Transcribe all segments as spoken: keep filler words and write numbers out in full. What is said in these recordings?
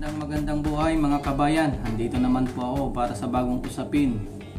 Magandang magandang buhay mga kabayan. Andito naman po ako para sa bagong usapin.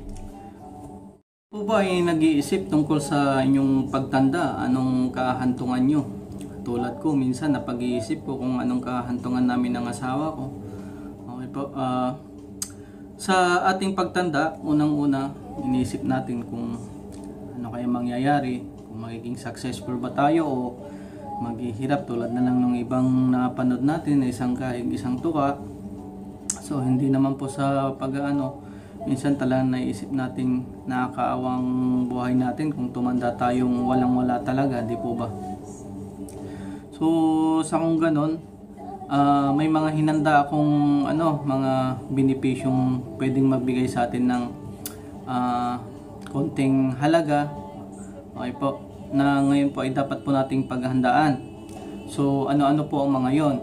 Po ba ay nag-iisip tungkol sa inyong pagtanda? Anong kahantungan nyo? Tulad ko, minsan napag-iisip ko kung anong kahantungan namin ng asawa ko. Okay po. Uh, sa ating pagtanda, unang-una, iniisip natin kung ano kaya mangyayari, kung magiging successful ba tayo o maghihirap tulad na lang ng ibang napanood natin na isang kahig, isang tuka. So hindi naman po sa pag-ano, minsan talagang naisip natin nakakaawang buhay natin kung tumanda tayong walang wala talaga, di po ba? So sa kung ganon, uh, may mga hinanda akong ano, mga benepisyong pwedeng magbigay sa atin ng uh, konting halaga. Okay po, na ngayon po ay dapat po nating paghandaan. So ano-ano po ang mga yon?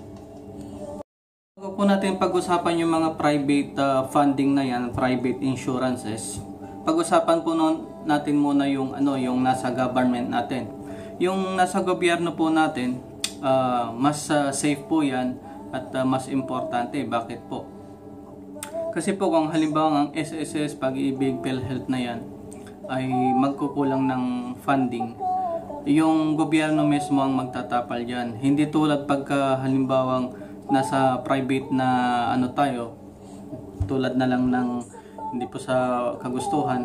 Bago po natin pag-usapan yung mga private uh, funding na yan, private insurances, pag-usapan po nun, natin muna yung ano, yung nasa government natin. Yung nasa gobyerno po natin, uh, mas uh, safe po yan at uh, mas importante. Bakit po? Kasi po kung halimbawa ang S S S, Pag-ibig, PhilHealth na yan ay magkukulang ng funding, yung gobyerno mismo ang magtatapal dyan. Hindi tulad pagka halimbawang nasa private na ano tayo, tulad na lang ng hindi po sa kagustuhan,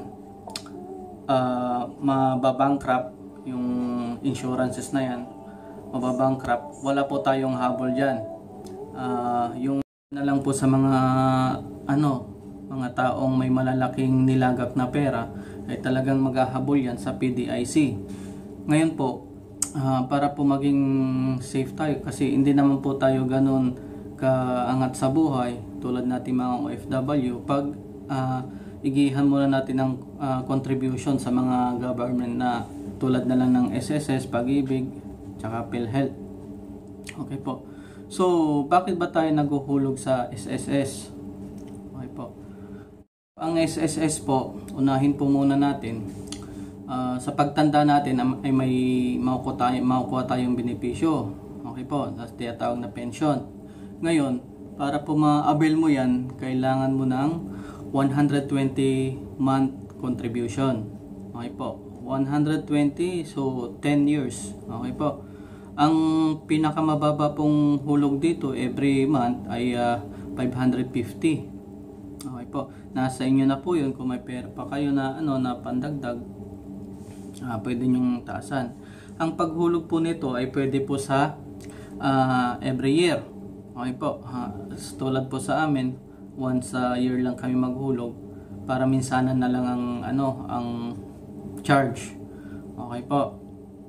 uh, mababankrupt yung insurances na yan, mababankrupt, wala po tayong habol dyan. Uh, yung na lang po sa mga ano, mga taong may malalaking nilagak na pera ay talagang maghahabol yan sa P D I C. Ngayon po, uh, para po maging safe tayo, kasi hindi naman po tayo ganun kaangat sa buhay tulad natin mga O F W, pag uh, igihan muna natin ng uh, contribution sa mga government na tulad na lang ng S S S, Pag-ibig, tsaka PhilHealth. Okay po. So, bakit ba tayo naghuhulog sa S S S? Okay po. Ang S S S po, unahin po muna natin, uh, sa pagtanda natin ay may makukuha, tayo, makukuha tayong benepisyo. Okay po, that's tinatawag na pension. Ngayon, para po ma-avail mo yan, kailangan mo ng one hundred twenty month contribution. Okay po, one hundred twenty, so ten years. Okay po. Ang pinakamababa pong hulog dito every month ay uh, five hundred fifty. Okay po, nasa inyo na po yun. Kung may pera pa kayo na ano, na pandagdag, uh, pwede nyong taasan. Ang paghulog po nito ay pwede po sa uh, every year. Okay po, uh, tulad po sa amin, once a year lang kami maghulog para minsanan na lang ang ano, ang charge. Okay po.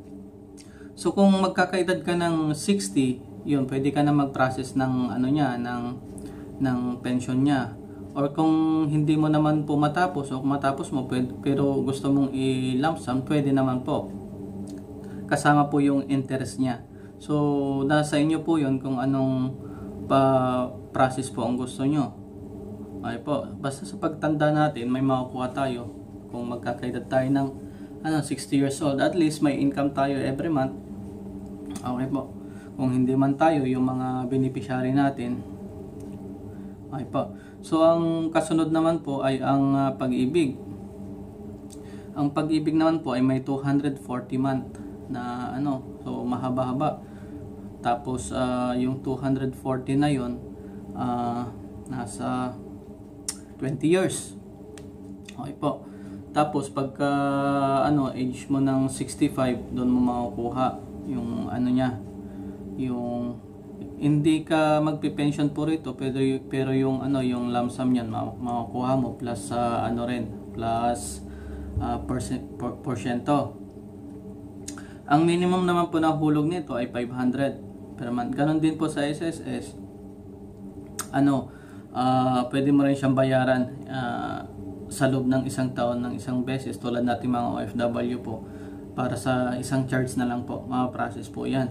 So kung magkakaedad ka ng sixty, yun, pwede ka na mag-process ng ano niya, ng ng pension niya. Or kung hindi mo naman po matapos, o kung matapos mo pwede, pero gusto mong i-lump sum, pwede naman po. Kasama po yung interest niya. So nasa inyo po yun kung anong pa-process po ang gusto nyo. Okay po. Basta sa pagtanda natin, may makukuha tayo. Kung magkakaedad tayo ng ano, sixty years old, at least may income tayo every month. Okay po. Kung hindi man tayo, yung mga beneficiary natin. Okay po. So ang kasunod naman po ay ang uh, Pag-ibig. Ang Pag-ibig naman po ay may two hundred forty month na ano, so mahaba-haba. Tapos uh, yung two hundred forty na yon, uh, nasa twenty years. Okay po. Tapos pagka ano, age mo ng sixty-five, doon mo makukuha yung ano niya, yung hindi ka magpe-pension po rito, pero pero yung ano, yung lump sum niyan makukuha mo plus sa uh, ano rin, plus uh, percent por, porsyento. Ang minimum naman po na hulog nito ay five hundred per month. Ganon din po sa S S S. Ano, uh, pwede mo rin siyang bayaran uh, sa loob ng isang taon ng isang beses, tulad natin mga O F W po, para sa isang charge na lang po, ma-process po yan.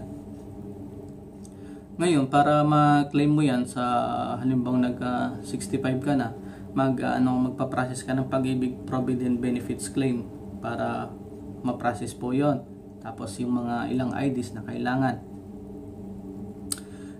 Ngayon, para ma-claim mo yan sa halimbawang nag uh, sixty-five ka na, mag, uh, ano, magpa-process ka ng Pag-ibig Provident Benefits Claim para ma-process po yon. Tapos yung mga ilang I Ds na kailangan.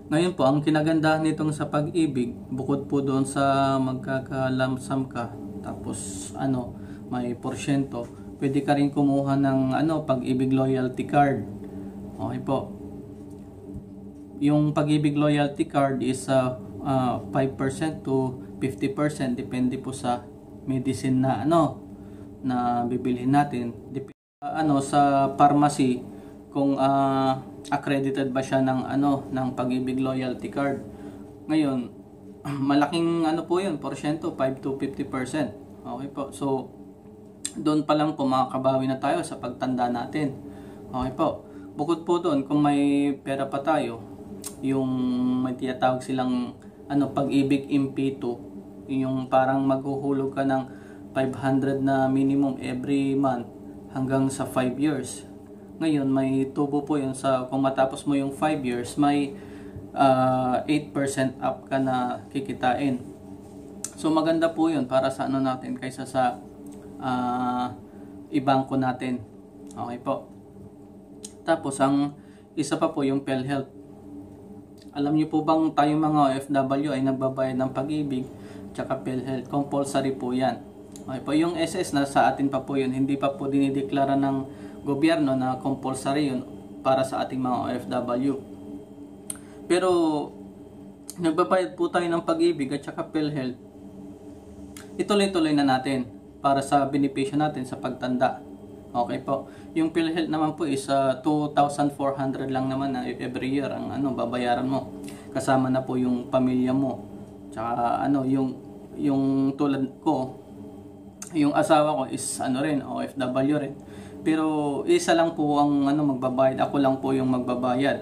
Ngayon po, ang kinagandahan nitong sa pag-ibig, bukod po doon sa magkakalamsam ka, tapos ano, may porsyento, pwede ka rin kumuha ng ano, pag-ibig loyalty card. Okay po. Yung pag-ibig loyalty card is uh, uh, five percent to fifty percent, depende po sa medicine na ano, na bibilhin natin. Dep- uh, ano, sa pharmacy, kung uh, accredited ba siya ng ano ng pag-ibig loyalty card. Ngayon, malaking ano po 'yun, porsyento five to fifty percent. Okay po. So doon pa lang po makakabawi na tayo sa pagtanda natin. Okay po. Bukod po doon, kung may pera pa tayo, yung may tinatawag silang ano pag-ibig M P two, yung parang maghuhulog ka ng five hundred na minimum every month hanggang sa five years. Ngayon, may tubo po yun sa kung matapos mo yung five years, may uh, eight percent up ka na kikitain. So maganda po yun para sa ano natin kaysa sa uh, ibangko natin. Okay po. Tapos ang isa pa po yung PhilHealth. Alam niyo po bang tayong mga O F W ay nagbabayad ng pag-ibig tsaka PhilHealth? Compulsory po yan. Okay po. Yung S S na sa atin pa po yun, hindi pa po dinideklara ng gobyerno na compulsory yun para sa ating mga O F W. Pero nagbabayad po tayo ng pag-ibig at saka PhilHealth. Ituloy-tuloy na natin para sa benepisyo natin sa pagtanda. Okay po. Yung PhilHealth naman po is uh, two thousand four hundred lang naman na every year ang ano babayaran mo. Kasama na po yung pamilya mo. Tsaka ano yung yung tulad ko, yung asawa ko is ano rin O F W rin. Pero isa lang po ang ano magbabayad. Ako lang po yung magbabayad.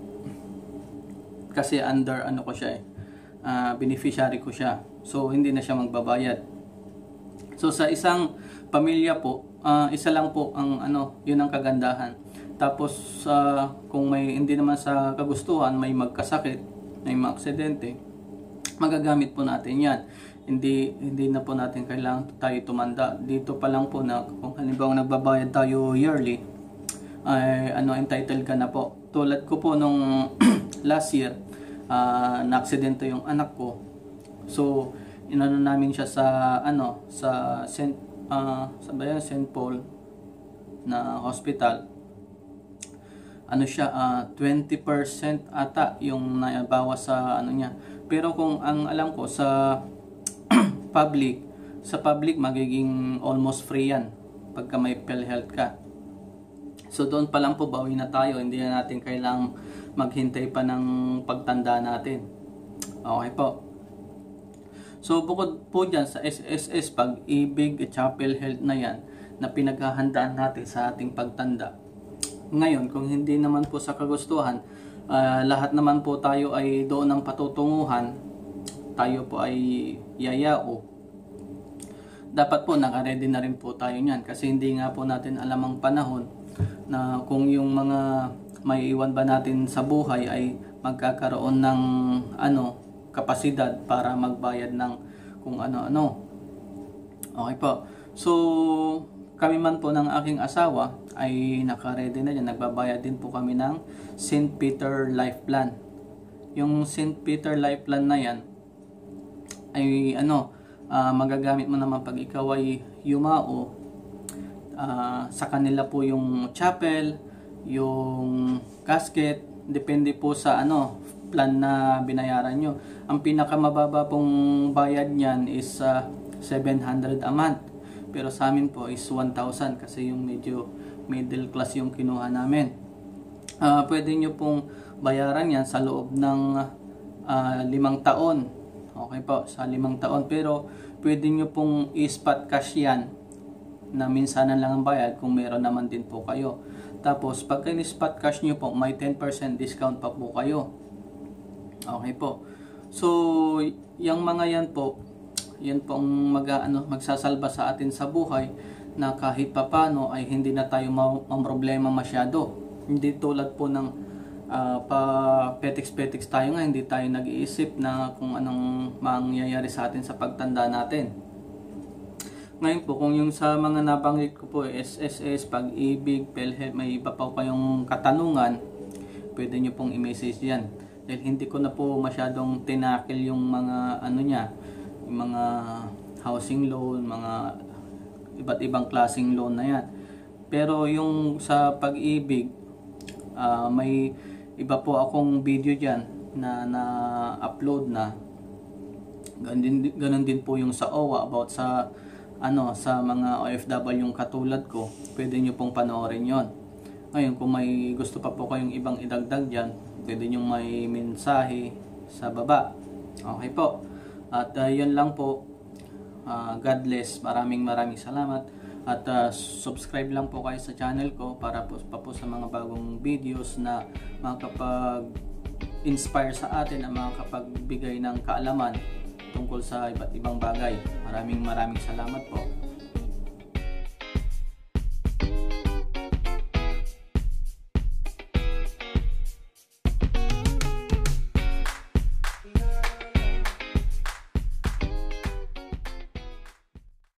Kasi under ano ko siya eh. Uh, beneficiary ko siya. So hindi na siya magbabayad. So sa isang pamilya po, uh, isa lang po ang ano, yun ang kagandahan. Tapos uh, kung may hindi naman sa kagustuhan, may magkasakit, may maaksidente, magagamit po natin 'yan. Hindi hindi na po natin kailangan tayo tumanda. Dito pa lang po na kung halimbawa nagbabayad tayo yearly, ay ano entitled ka na po. Tulad ko po nung last year, uh, na-aksidente yung anak ko. So, inano namin siya sa ano, sa Saint uh, sa bayan Saint Paul na hospital. Ano siya, uh, twenty percent ata yung nabawas sa ano niya. Pero kung ang alam ko sa public, sa public magiging almost free yan pagka may PhilHealth ka. So doon pa lang po bawi na tayo, hindi na natin kailangang maghintay pa ng pagtanda natin. Okay po. So bukod po dyan sa S S S, pag-ibig at PhilHealth na yan na pinaghahandaan natin sa ating pagtanda. Ngayon, kung hindi naman po sa kagustuhan, uh, lahat naman po tayo ay doon ang patutunguhan, tayo po ay yayao, dapat po nakaredy na rin po tayo niyan kasi hindi nga po natin alam ang panahon na kung yung mga may iwan ba natin sa buhay ay magkakaroon ng ano kapasidad para magbayad ng kung ano-ano. Okay po. So kami man po ng aking asawa ay nakaredy na yan. Nagbabayad din po kami ng Saint Peter Life Plan. Yung Saint Peter Life Plan na yan ay ano, uh, magagamit mo naman pag ikaw ay yumao. Uh, sa kanila po yung chapel, yung casket, depende po sa ano plan na binayaran nyo. Ang pinakamababa pong bayad niyan is uh, seven hundred a month. Pero sa amin po is one thousand kasi yung medyo middle class yung kinuha namin. Uh, pwede nyo pong bayaran yan sa loob ng uh, limang taon. Okay po, sa limang taon. Pero pwede nyo pong i-spot cash yan na minsanan lang ang bayad kung meron naman din po kayo. Tapos pagka ni-spot cash nyo po, may ten percent discount pa po kayo. Okay po. So, yung mga yan po, yan po ang mag, ano, magsasalba sa atin sa buhay na kahit papano ay hindi na tayo ma-problema masyado. Hindi tulad po ng uh, pa petiks-petiks tayo nga, hindi tayo nag-iisip na kung anong mangyayari sa atin sa pagtanda natin. Ngayon po, kung yung sa mga nabanggit ko po, S S S, Pag-ibig, PhilHealth, may iba pa kayong katanungan, pwede nyo pong i-message yan. Dahil hindi ko na po masyadong tinakil yung mga ano niya, yung mga housing loan, mga iba't ibang klaseng loan na yan. Pero yung sa pag-ibig, uh, may iba po akong video dyan na na-upload na. Ganun din, ganun din po yung sa O W A about sa ano sa mga O F W yung katulad ko. Pwede nyo pong panoorin yon. Ngayon, kung may gusto pa po kayong ibang idagdag dyan, pwede nyo may mensahe sa baba. Okay po. At uh, yun lang po. Uh, God bless. Maraming maraming salamat. At uh, subscribe lang po kayo sa channel ko para po, pa po sa mga bagong videos na makakapag-inspire sa atin, na makakapagbigay ng kaalaman tungkol sa iba't ibang bagay. Maraming maraming salamat po.